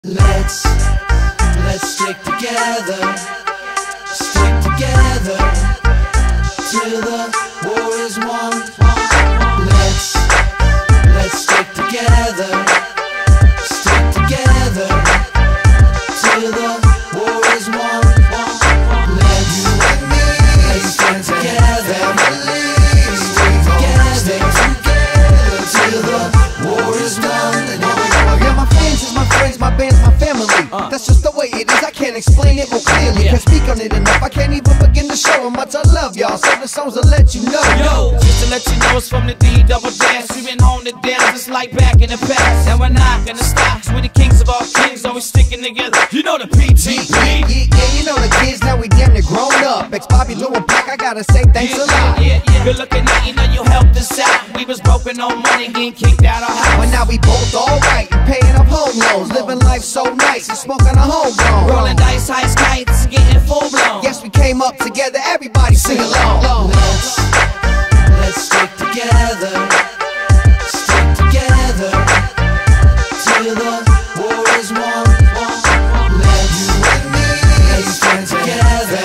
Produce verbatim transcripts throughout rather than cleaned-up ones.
Let's, let's stick together, stick together, till the war is won. Let's, let's stick together, stick together, till the war is won. Let's, let's stand together, stick together, till the war is done. Yeah, my fans is my friends, my band's my family. Uh. That's just the way it is, I can't explain it more clearly. Yeah. Can't speak on it enough, I can't even begin to show how much I love y'all. So the songs will let you know. Yo, just to let you know, it's from the D double dash. We've been on it down just like back in the past. And we're not gonna stop, we're the kings of all kings, always sticking together. You know the P T P. Yeah, yeah, yeah, you know the kids, now we damn near grown up. Ex-Bobby, Lou, and Pac, I gotta say thanks yeah, a lot. Yeah, yeah, yeah. Good looking at you, know you helped us out. We was broken on money, getting kicked out our house. But now we both alright, paying up home loans, living life so nice and smoking a homegrown. Rolling dice, high skies, getting full blown. Yes, we came up together, everybody sing along. Let's, let's stick together, stick together, till the war is won. Let's, let's stand together,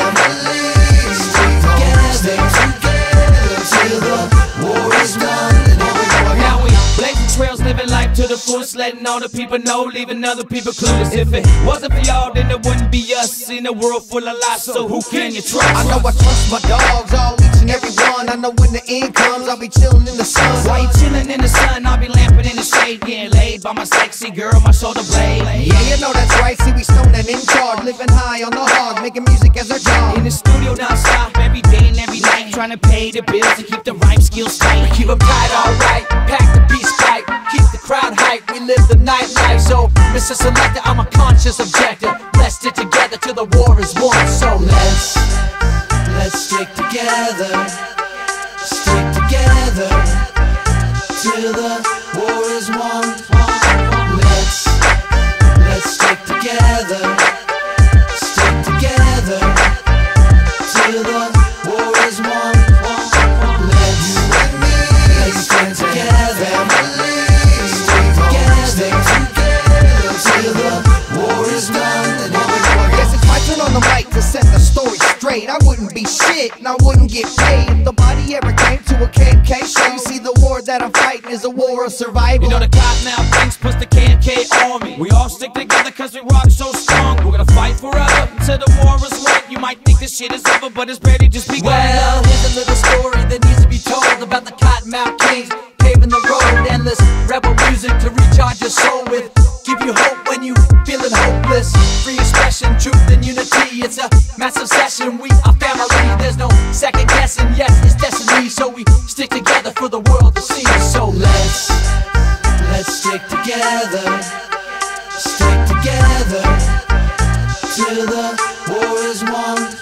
stick together, till the war is done. Now we blazing trails, living life to the fullest, letting all the people know, leaving other people clueless. If it wasn't for y'all, then it wouldn't be us in a world full of lies. So who can you trust? I know I trust my dogs, all each and every one. I know when the end comes, I'll be chilling in the sun. While you chilling in the sun, I'll be lamping in the shade, getting laid by my sexy girl, my shoulder blade. Yeah, you know that's right. See, we stoned and in charge, living high on the hard, making music as our job. In the studio non-stop, every day and every night, trying to pay the bills and keep the rhyme skills tight. Keep them tight, alright, pack the beats tight, keep the crowd hype, we live the nightlife. So, Mister Selector, I'm a conscious objector. Let's stick together till the war is won. So let's, let's stick together, stick together, till the war is won. Let's, let's stick together, stick together, till the war is won. Let's, let's stand together, stick together, till the war is done. Yes, it's my turn on the mic to set the story straight. I wouldn't be shit and I wouldn't get paid if the body ever came to a K M K show. You see, the war that I'm fighting is a war of survival. You know the Cottonmouth Kings puts the K M K on me. We all stick together cause we rock so strong. We're gonna fight forever until the war is won. You might think this shit is over, but it's ready just begun. well, here's a little story that needs to be told about the Cottonmouth Kings paving the road. Endless rebel music to recharge your soul with. Give you hope when you feeling hopeless. Free expression, truth and unity. It's a massive session. We are family. There's no second guessing. Yes, it's destiny. So we stick together for the world to see. So let's, let's stick together, stick together, till the war is won.